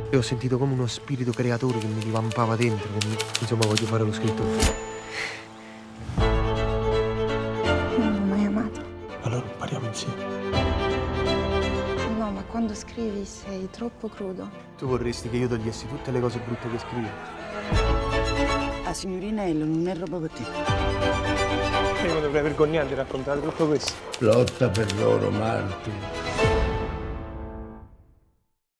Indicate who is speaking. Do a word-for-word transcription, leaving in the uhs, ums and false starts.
Speaker 1: e ho sentito come uno spirito creatore che mi divampava dentro, che mi... insomma voglio fare lo scrittore.
Speaker 2: Non l'ho mai amato.
Speaker 1: Allora impariamo insieme.
Speaker 2: No, ma quando scrivi sei troppo crudo.
Speaker 1: Tu vorresti che io togliessi tutte le cose brutte che scrivo?
Speaker 3: La signorina Ello non è roba per te.
Speaker 1: Io non dovrei vergognarmi di raccontare tutto questo.
Speaker 4: Lotta per loro, Marti.